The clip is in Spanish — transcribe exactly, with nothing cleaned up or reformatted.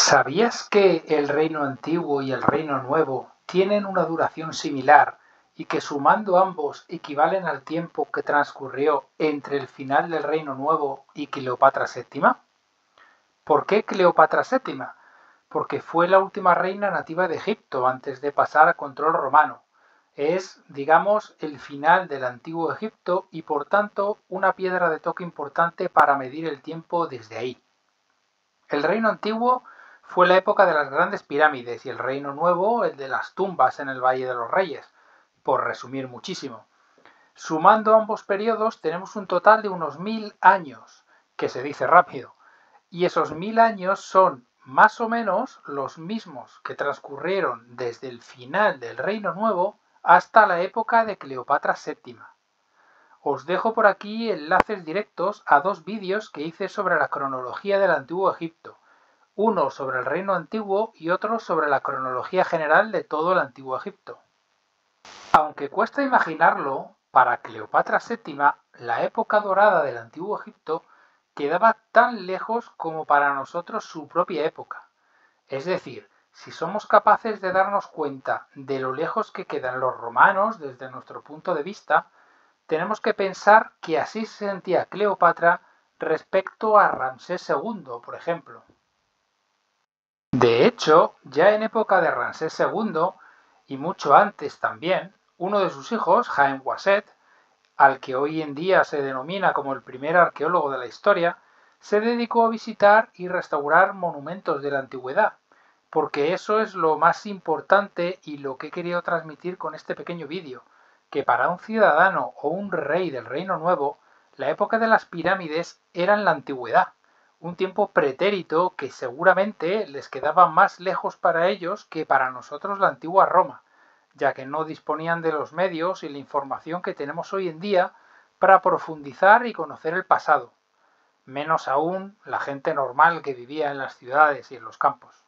¿Sabías que el reino antiguo y el reino nuevo tienen una duración similar y que sumando ambos equivalen al tiempo que transcurrió entre el final del reino nuevo y Cleopatra séptima? ¿Por qué Cleopatra séptima? Porque fue la última reina nativa de Egipto antes de pasar a control romano. Es, digamos, el final del antiguo Egipto y por tanto una piedra de toque importante para medir el tiempo desde ahí. El reino antiguo fue la época de las grandes pirámides y el reino nuevo el de las tumbas en el Valle de los Reyes, por resumir muchísimo. Sumando ambos periodos tenemos un total de unos mil años, que se dice rápido, y esos mil años son más o menos los mismos que transcurrieron desde el final del Reino Nuevo hasta la época de Cleopatra séptima. Os dejo por aquí enlaces directos a dos vídeos que hice sobre la cronología del Antiguo Egipto, uno sobre el Reino Antiguo y otro sobre la cronología general de todo el Antiguo Egipto. Aunque cuesta imaginarlo, para Cleopatra séptima, la época dorada del Antiguo Egipto quedaba tan lejos como para nosotros su propia época. Es decir, si somos capaces de darnos cuenta de lo lejos que quedan los romanos desde nuestro punto de vista, tenemos que pensar que así se sentía Cleopatra respecto a Ramsés segundo, por ejemplo. De hecho, ya en época de Ramsés segundo, y mucho antes también, uno de sus hijos, Jaime Wasset, al que hoy en día se denomina como el primer arqueólogo de la historia, se dedicó a visitar y restaurar monumentos de la antigüedad, porque eso es lo más importante y lo que he querido transmitir con este pequeño vídeo, que para un ciudadano o un rey del Reino Nuevo, la época de las pirámides era en la antigüedad, un tiempo pretérito que seguramente les quedaba más lejos para ellos que para nosotros la antigua Roma, ya que no disponían de los medios y la información que tenemos hoy en día para profundizar y conocer el pasado, menos aún la gente normal que vivía en las ciudades y en los campos.